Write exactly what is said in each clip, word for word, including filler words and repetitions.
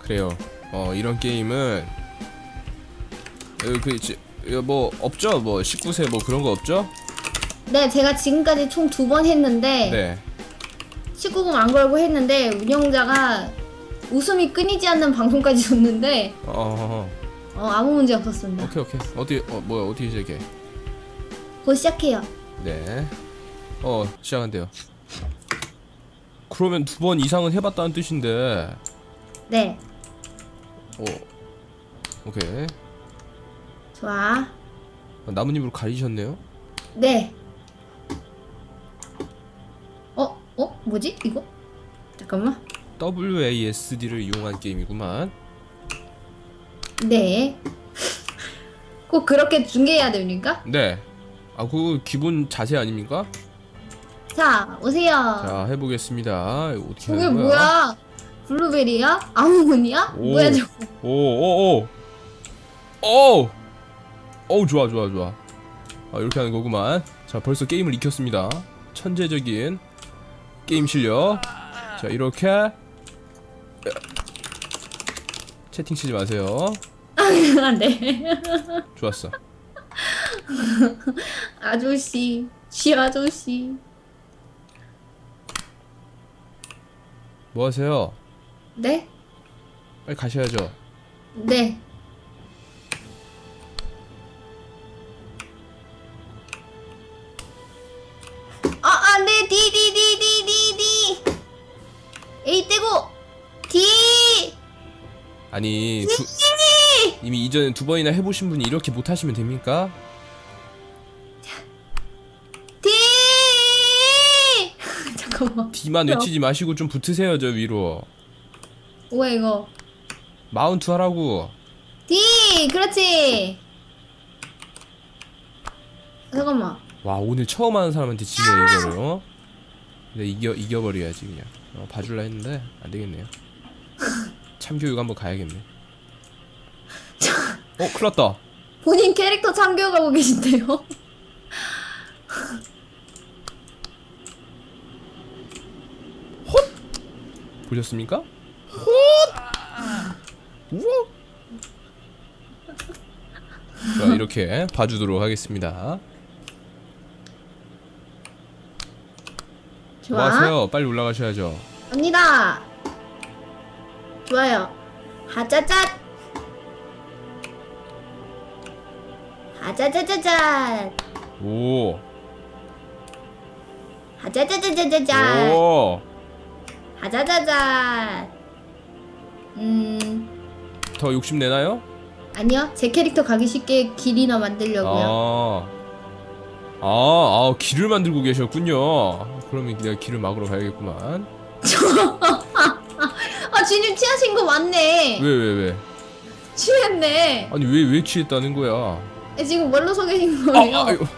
그래요. 어 이런 게임은 그뭐 없죠? 뭐 십구 세 뭐 그런 거 없죠? 네, 제가 지금까지 총 두 번 했는데 네. 십구 금 안 걸고 했는데 운영자가 웃음이 끊이지 않는 방송까지 줬는데 어, 어 아무 문제 없었습니다. 오케이 오케이. 어디 어 뭐야 어떻게 시작해? 곧 시작해요. 네. 어 시작한대요. 그러면 두 번 이상은 해봤다는 뜻인데. 네. 어. 오케이. 좋아. 나뭇잎으로 가리셨네요. 네. 어? 어? 뭐지? 이거? 잠깐만. 더블유 에이 에스 디를 이용한 게임이구만. 네. 꼭 그렇게 중계해야 됩니까? 네. 아 그거 기본 자세 아닙니까? 자, 오세요. 자 해보겠습니다. 어떻게 저게 하는 거야? 뭐야? 블루베리야? 아몬이야? 오. 뭐야 저거? 오오오 오! 어우 좋아 좋아 좋아. 아 이렇게 하는 거구만. 자 벌써 게임을 익혔습니다. 천재적인 게임 실력. 자 이렇게 채팅 치지 마세요. 아, 네. 좋았어. 아저씨, 시 아저씨. 뭐 하세요? 네? 빨리 가셔야죠. 네. 아, 아, 네, D, D, D, D, D, D. A 떼고, D. 아니 두, 이미 이전에 두 번이나 해보신 분이 이렇게 못하시면 됩니까? D. 잠깐만. D만 외치지 마시고 좀 붙으세요 저 위로. 뭐야 이거? 마운트 하라고. D, 그렇지. 잠깐만. 와 오늘 처음 하는 사람한테 지네 이거를. 어? 근데 이겨 이겨버려야지 그냥. 어, 봐줄라 했는데 안 되겠네요. 참교육 한번 가야겠네. 어 큰일났다. 본인 캐릭터 참교육하고 계신데요? 헛! 보셨습니까? 헛! 우와! 자 이렇게 봐주도록 하겠습니다. 좋아. 뭐 하세요? 빨리 올라가셔야죠. 갑니다. 좋아요. 하짜cat. 하짜짜짜짜. 오. 하짜짜짜짜짜. 오. 하자자자. 음. 더 욕심 내나요? 아니요. 제 캐릭터 가기 쉽게 길이나 만들려고요. 아. 아, 아, 길을 만들고 계셨군요. 그러면 내가 길을 막으러 가야겠구만. 아, 주님 취하신 거 맞네. 왜, 왜, 왜? 취했네. 아니, 왜, 왜 취했다는 거야? 지금 뭘로 서 계신 거예요? 아, 아유.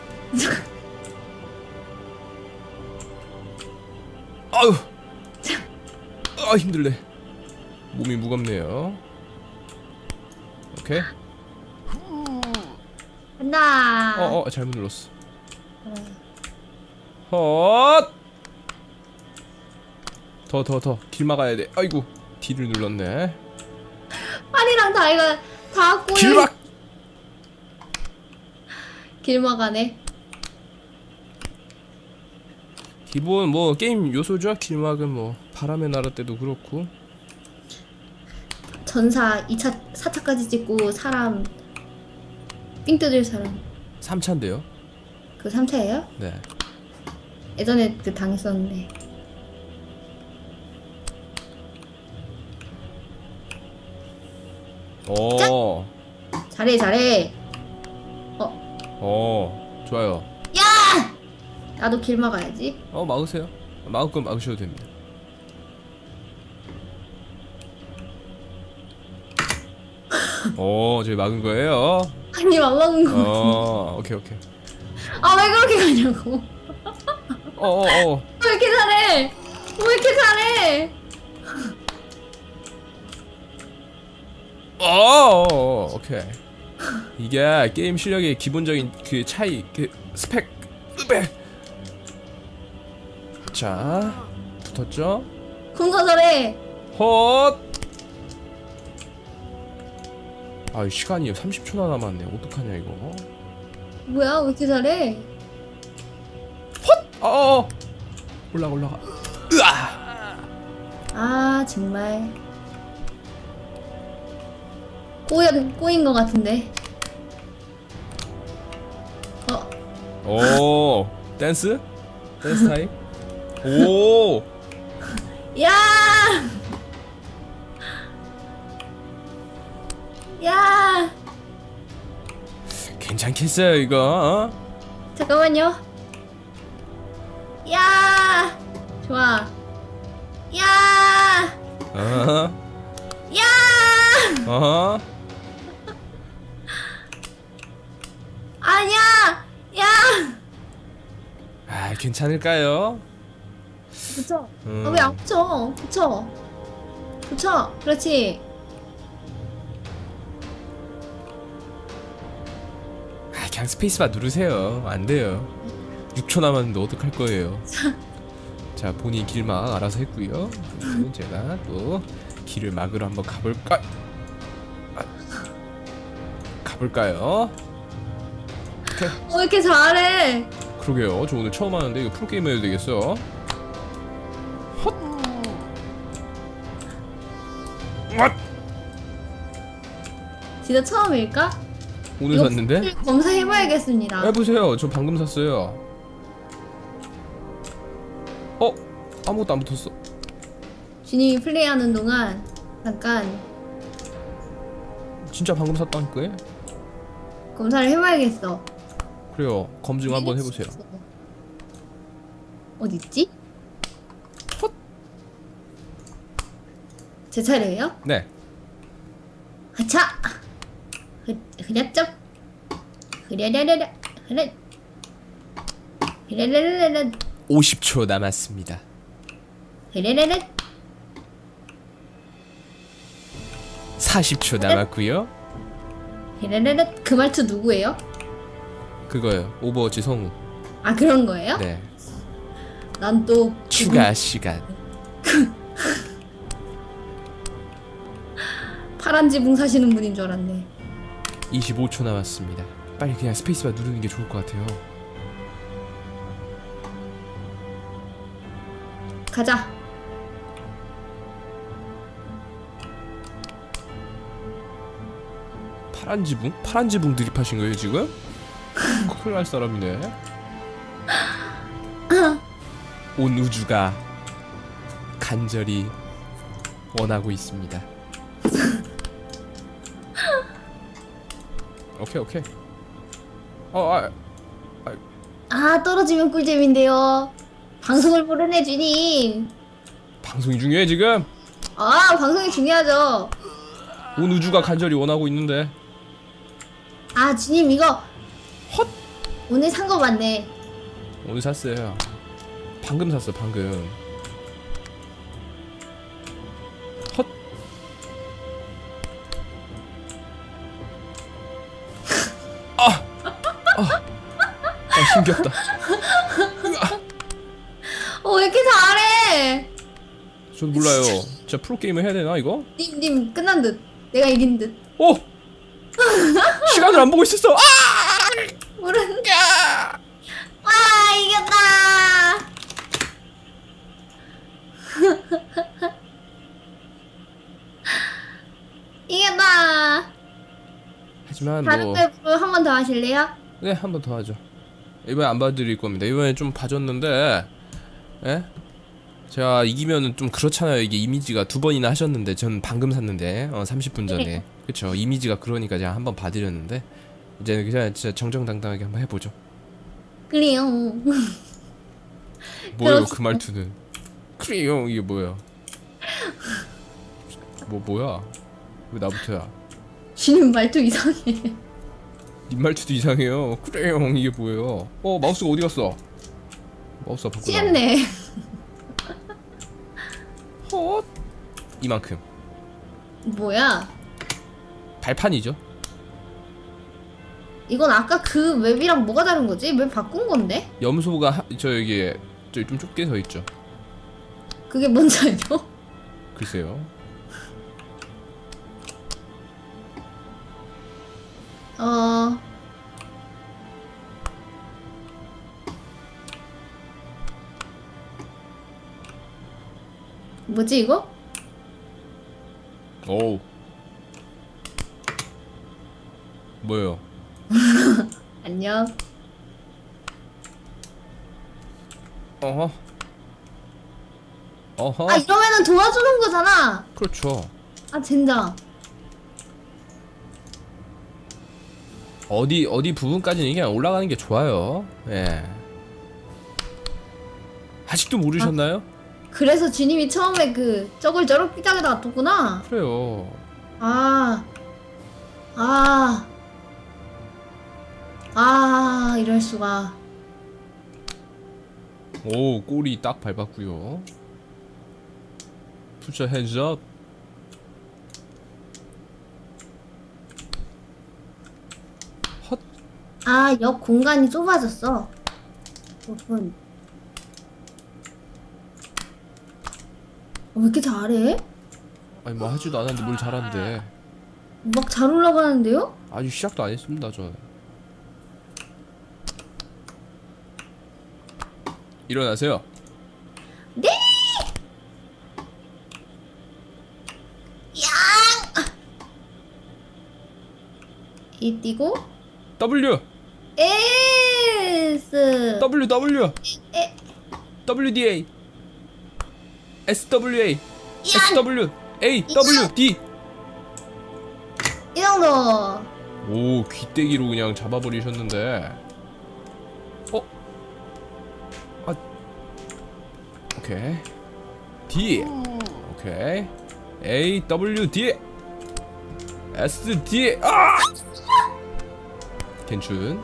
아유. 아, 힘들네. 몸이 무겁네요. 오케이. 간다. 어, 어, 잘못 눌렀어. 헛! 더, 더, 더. 길 막아야 돼. 아이고. D를 눌렀네. 팔이랑 다리가 다 꼬여. 길 막! 길 막아네. 기본 뭐 게임 요소죠. 길 막은 뭐 바람의 나라 때도 그렇고. 전사 이 차, 사 차까지 찍고 사람 삥 뜯을 사람. 삼 차인데요. 그 삼 차예요? 네. 예전에 그 당했었는데. 오. 잘해 잘해. 어. 어. 좋아요. 야! 나도 길 막아야지. 어 막으세요. 막을 건 막으셔도 됩니다. 오, 저기 막은 거예요? 아니 안 막은 거. 어, 오케이 오케이. 아 왜 그렇게 가냐고. 어, 어, 어. 왜 이렇게 잘해? 왜 이렇게 잘해? 어, 어, 어, 오케이. 이게 게임 실력의 기본적인 그 차이, 그 스펙, 으베. 자, 붙었죠? 군거 잘해. 헛. 아 시간이 삼십 초나 남았네. 어떡하냐 이거. 뭐야 왜 이렇게 잘해? 어 올라가 올라가. 으아. 아 정말 꼬인 꼬인 것 같은데. 어 오 댄스? 댄스 타임? 오 야! 야! 괜찮겠어요 이거. 어? 잠깐만요. 야! 좋아. 야! 어허 야! 어허 아니야! 야! 아 괜찮을까요? 붙여. 음. 아, 왜 안 붙여? 붙여. 붙여. 그렇지. 아 그냥 스페이스바 누르세요. 안 돼요. 육 초 남았는데 어떡할 거예요. 자 본인 길 막 알아서 했고요. 그리고 제가 또 길을 막으러 한번 가볼까? 아, 가볼까요? 오케이. 어, 왜 이렇게 잘해? 그러게요. 저 오늘 처음 하는데 이거 프로게임 해야 되겠어. 헛. 왓. 진짜 처음일까? 오늘 이거 샀는데? 검사해봐야겠습니다. 해보세요. 저 방금 샀어요. 어? 아무것도 안 붙었어. 준이 플레이하는 동안 잠깐 진짜 방금 샀다니까요? 검사를 해봐야겠어. 그래요. 검증 한번 해보세요. 어디 있지? 헛. 제 차례예요? 네. 하차! 흐, 흐랴쩝! 흐랴랴랴랴! 흐랴! 흐랴랴랴랴! 오십 초 남았습니다. 흐랴랴랴! 사십 초 남았고요. 흐랴랴랴! 그 말투 누구예요? 그거요. 오버워치 성우. 아 그런 거예요? 네. 난 또 추가 시간. 파란 지붕 사시는 분인 줄 알았네. 이십오 초 남았습니다. 빨리 그냥 스페이스바 누르는 게 좋을 것 같아요. 가자. 파란 지붕? 파란 지붕 드립하신 거예요 지금? 큰일 날 사람이네. 온 우주가 간절히 원하고 있습니다. 오케이 오케이. 어, 아, 아 떨어지면 꿀잼인데요. 방송을 모르네 주님. 방송이 중요해 지금. 아 방송이 중요하죠. 온 우주가 간절히 원하고 있는데. 아 주님 이거 헛. 오늘 산 거 맞네. 오늘 샀어요. 방금 샀어 방금. 헛. 아, 아, 아 힘겹다. 어 왜 이렇게 잘해? 전 몰라요. 진짜 프로 게임을 해야 되나 이거? 님님 끝난 듯. 내가 이긴 듯. 오! 시간을 안 보고 있었어. 아! 모르는. 야! 아 이겼다. 이겼다. 하지만 다른 뭐 맵으로 한 번 더 하실래요? 네, 한 번 더 하죠. 이번에 안 봐드릴 겁니다. 이번에 좀 봐줬는데, 예? 제가 이기면은 좀 그렇잖아요. 이게 이미지가 두 번이나 하셨는데, 전 방금 샀는데, 어, 삼십 분 전에. 그쵸. 이미지가 그러니까 제가 한 번 봐드렸는데, 이제는 그냥 진짜 정정당당하게 한번 해보죠. 그래요. 뭐예요, 그렇죠. 그 말투는? 그래요, 이게 뭐야? 뭐, 뭐야? 왜 나부터야? 주님 말투 이상해. 님 말투도 이상해요. 그래요, 이게 뭐예요? 어, 마우스가 어디 갔어? 마우스가 바꾸나? 취했네. 헛! 이만큼. 뭐야? 발판이죠. 이건 아까 그 맵이랑 뭐가 다른 거지? 맵 바꾼 건데? 염소가 하, 저 여기 저기 좀 좁게 서 있죠. 그게 뭔지 알죠? 글쎄요. 어. 뭐지 이거? 오우. 뭐예요? 안녕. 어허. 어허. 아 이러면은 도와주는 거잖아. 그렇죠. 아 젠장. 어디 어디 부분까지는 그냥 올라가는 게 좋아요. 예. 아직도 모르셨나요? 그래서 주님이 처음에 그 저걸 저렇게 삐딱에다 놔뒀구나. 그래요. 아. 아. 아 이럴 수가. 오, 꼬리 딱 밟았고요. Put your hands up. 헛. 아, 역 공간이 좁아졌어. 그렇군. 어, 왜 이렇게 잘해? 아니 뭐 하지도 않았는데 뭘 잘한대. 막 잘 올라가는데요? 아직 시작도 안 했습니다, 저. 일어나세요. 네! 야! 이 띄고 W. S W W. 에. W D A. S W A. 야! S W A W D. 이 정도. 오, 귀때기로 그냥 잡아버리셨는데. 어? 아. 오케이. D. 오케이. A W D. S D. 아! 괜춘.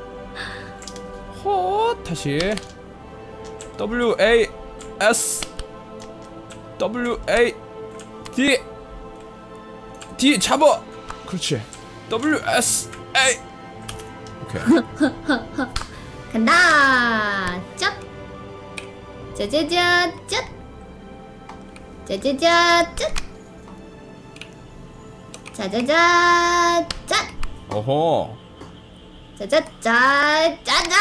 헛. 다시. W A S W A D. D 잡아. 그렇지. W S A. 오케이. 간다. 짭. 짜자자 짭. 짜자자 짭. 짜자자 짭. 어허. 짜자자 짜자.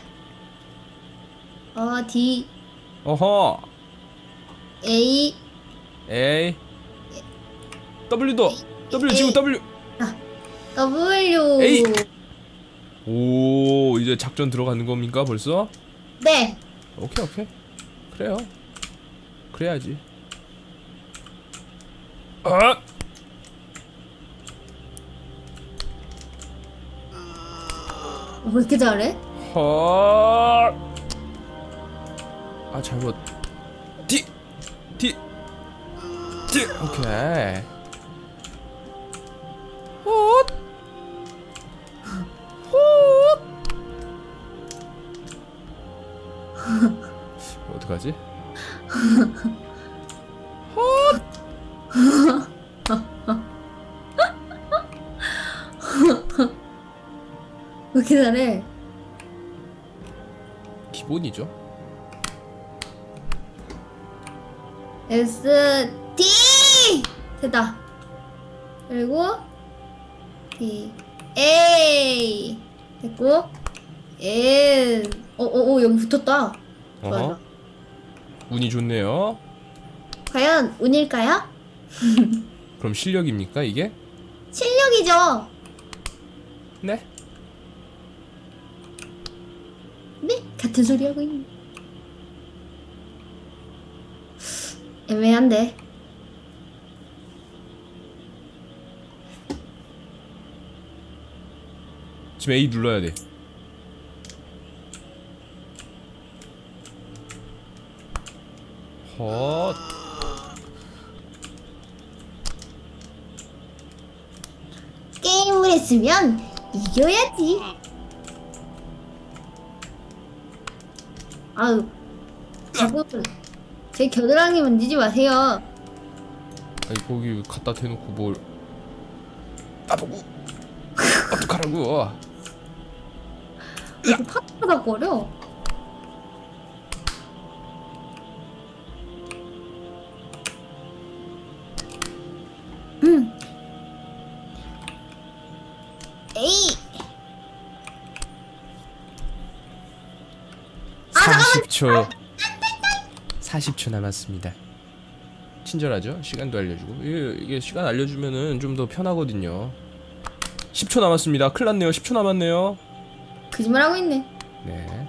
어 D 어허. A A. W도. W 지금 W. W. A. 오, 이제 작전 들어가는 겁니까 벌써? 네. 오케이 오케이. 그래요. 그래야지. 아! 왜 이렇게 잘해? 헐. 아 잘못. D D D. 오케이. 헛. 헛. 어떡하지? 헛. 왜 이렇게 잘해? 기본이죠. S D 됐다. 그리고 D A 됐고 N 오오오 여기 붙었다. 좋아 좋아. 어허. 운이 좋네요. 과연 운일까요? 그럼 실력입니까 이게? 실력이죠. 네? 네 같은 소리 하고 있네. 애매한데. 지금 A 눌러야 돼. 헛. 게임을 했으면 이겨야지. 아유 자꾸 제 겨드랑이 만지지 마세요. 아니 거기 갖다 대놓고 뭘 나보고 어떡하라고. 이렇게 파닥파닥거려. 음. 에이 초 사십 초 남았습니다. 친절하죠? 시간도 알려주고. 이게, 이게 시간 알려주면은 좀 더 편하거든요. 십 초 남았습니다. 큰일 났네요. 십 초 남았네요. 거짓말하고 있네. 네.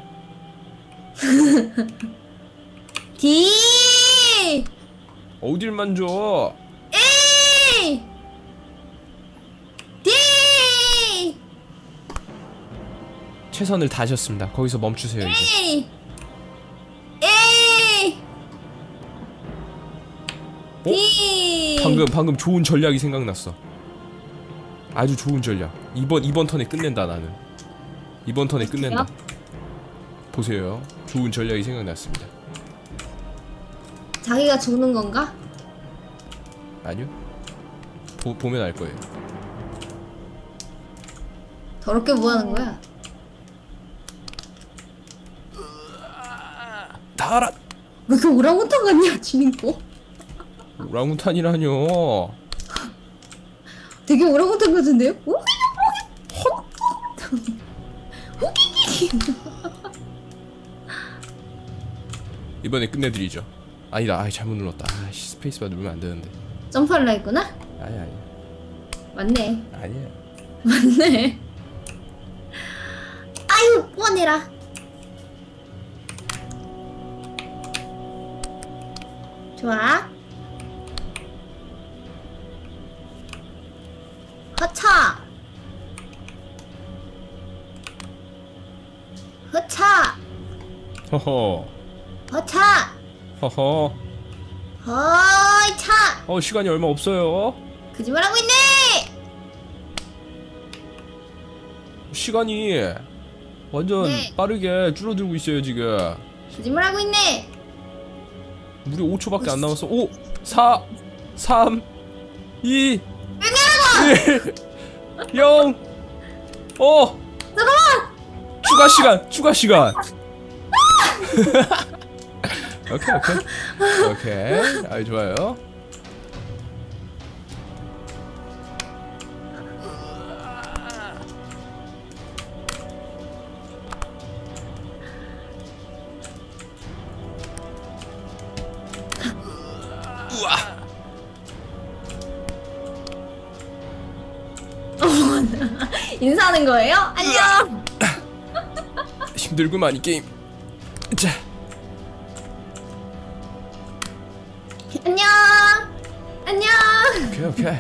D 어딜 만져? A D 최선을 다하셨습니다. 거기서 멈추세요 이제. A A 어? D 방금 방금 좋은 전략이 생각났어. 아주 좋은 전략. 이번 이번 턴에 끝낸다 나는. 이번 턴에 끝낸다. 보세요. 좋은 전략이 생각났습니다. 자기가 죽는 건가? 아니요. 보, 보면 알 거예요. 더럽게 뭐 하는 거야? 다라. 왜 이렇게 오랑우탄 같냐 주인공? 오랑우탄이라뇨. 되게 오랑우탄 같은데요? 오? 이번에 끝내드리죠. 아니다. 아 잘못 눌렀다. 아씨 스페이스바 누르면 안 되는데. 점프하려 했구나? 아니 아니. 맞네. 아니야. 맞네. 아유 뻔해라. 좋아. 허차. 허차. 허허. 허차. 허허. 허이차. 어 시간이 얼마 없어요. 거짓말하고 있네. 시간이 완전 네. 빠르게 줄어들고 있어요 지금. 거짓말하고 있네. 우리 오 초밖에 안 남았어. 오, 사, 삼, 이, 일, 영. 어. 잠깐만. 추가 시간, 추가 시간. 오케이, 오케이, 오케이. 아이 좋아요. 우와. 인사하는 거예요? 안녕. 힘들구만 이 게임. 자. 안녕. 안녕. 오케이, 오케이.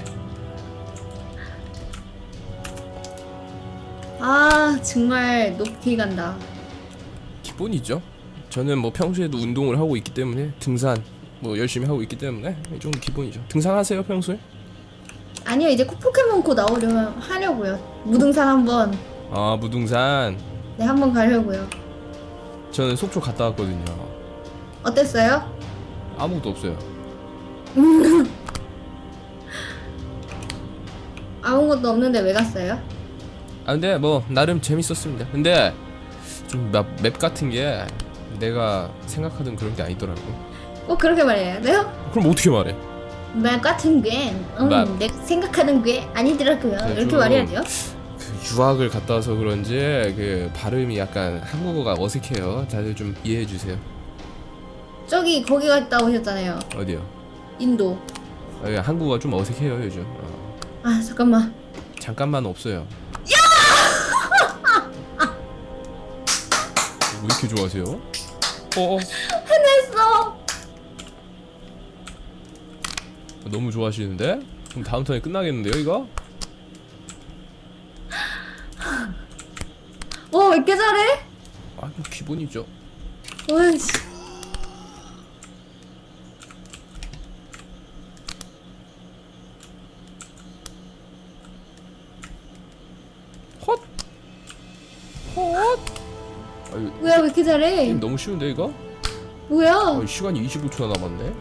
아 정말 높이 간다. 기본이죠. 저는 뭐 평소에도 운동을 하고 있기 때문에 등산 뭐 열심히 하고 있기 때문에 이 정도 기본이죠. 등산하세요 평소에? 아니요 이제 코 포켓몬고 나오려면 하려고요. 무등산 한번 아 무등산. 네 한번 가려고요. 저는 속초 갔다 왔거든요. 어땠어요? 아무것도 없어요. 아무것도 없는데 왜 갔어요? 아 근데 뭐 나름 재밌었습니다. 근데 좀 맵 같은 게 내가 생각하던 그런 게 아니더라고. 꼭 그렇게 말해야 돼요? 그럼 어떻게 말해? 맵 같은 게 음, 맵. 내가 생각하는 게 아니더라고요. 네, 이렇게 좀 말해야 돼요? 그 유학을 갔다 와서 그런지 그 발음이 약간 한국어가 어색해요. 다들 좀 이해해 주세요. 저기 거기 갔다 오셨잖아요. 어디요? 인도. 아, 한국어가 좀 어색해요 요즘. 어. 아 잠깐만. 잠깐만 없어요. 왜 이렇게 좋아하세요? 어어. 해냈어. 너무 좋아하시는데? 그럼 다음 턴에 끝나겠는데요 이거? 와 왜 이렇게 잘해? 아 뭐 기본이죠. 와씨. 헛! 헛! 아유, 뭐야 왜 이렇게 잘해? 게임 너무 쉬운데 이거? 뭐야? 아, 시간이 이십오 초나 남았네.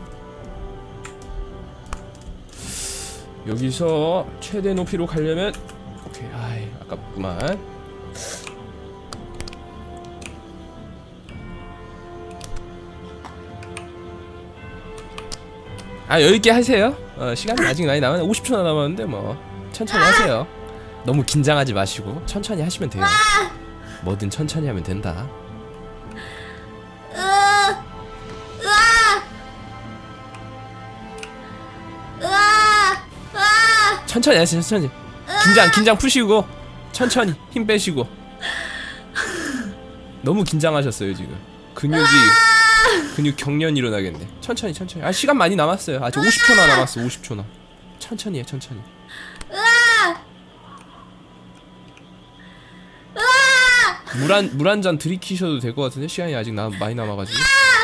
여기서 최대 높이로 가려면 오케이. 아이 아깝구만. 아 여유있게 하세요. 어, 시간이 아직 많이 남았는데 오십 초나 남았는데 뭐 천천히 하세요. 너무 긴장하지 마시고 천천히 하시면 돼요. 뭐든 천천히 하면 된다. 으아! 천천히 하세요. 천천히. 긴장 긴장 푸시고 천천히 힘 빼시고. 너무 긴장하셨어요 지금. 근육이 근육 경련 일어나겠네. 천천히 천천히. 아 시간 많이 남았어요. 아직 오십 초나 남았어. 오십 초나. 천천히 해 천천히. 물 한 물 한 잔 들이키셔도 될 것 같은데 시간이 아직 나, 많이 남아가지고.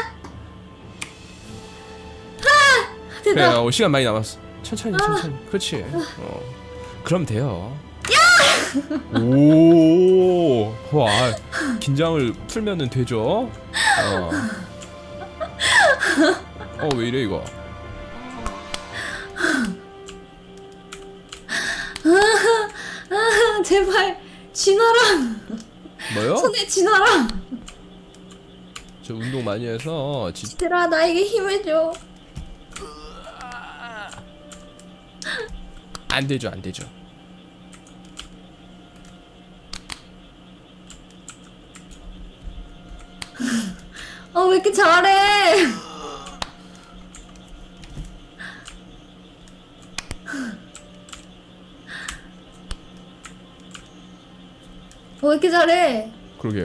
그래 어, 시간 많이 남았어. 천천히 천천히. 그렇지. 어 그럼 돼요. 오, 와, 긴장을 풀면은 되죠. 어, 어, 왜 이래 이거? 아, 제발 진화랑 뭐요? 손에 진화랑. 저 운동 많이 해서 지... 얘들아 나에게 힘을 줘. 안 되죠, 안 되죠. 어 왜 이렇게 잘해? 어, 왜 이렇게 잘해? 그러게요.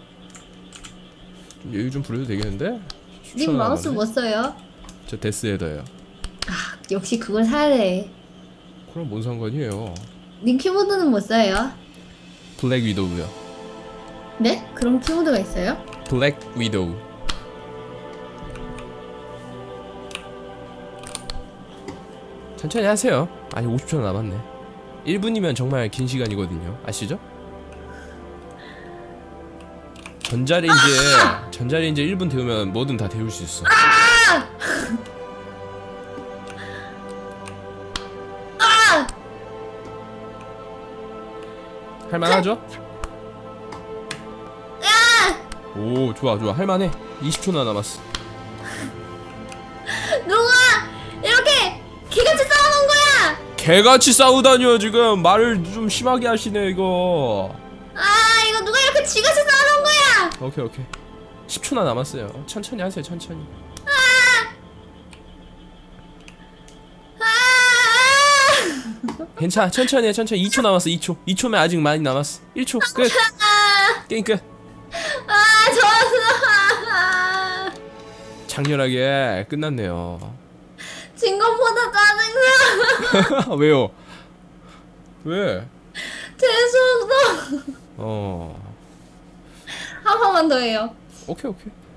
좀 여유 좀 부려도 되겠는데? 님 마우스 뭐 써요? 저 데스헤더예요. 아 역시 그걸 사야 돼. 그럼 뭔 상관이에요? 님 키보드는 뭐 써요? 블랙 위도우요. 네? 그런 키보드가 있어요? 블랙 위도우. 천천히 하세요. 아니 오십 초 남았네. 일 분이면 정말 긴 시간이거든요. 아시죠? 전자레인지에 아! 전자레인지에 일 분 데우면 뭐든 다 데울 수 있어. 아! 아! 할만하죠? 아! 오 좋아 좋아 할만해. 이십 초나 남았어. 누가 이렇게 개같이 싸우는 거야? 개같이 싸우다니요 지금. 말을 좀 심하게 하시네 이거. 아 이거 누가 이렇게 지같이 싸우는 거야? 오케이 오케이. 십 초나 남았어요. 천천히 하세요 천천히. 아! 아! 괜찮아 천천히 해 천천히. 이 초 남았어. 이 초 이 초면 아직 많이 남았어. 일 초 끝. 아! 게임 끝. 아 졌어. 장렬하게 끝났네요. 진 것보다 짜증나. 왜요? 왜? 재수없어. 어 한 번만 더 해요. 오케이 오케이.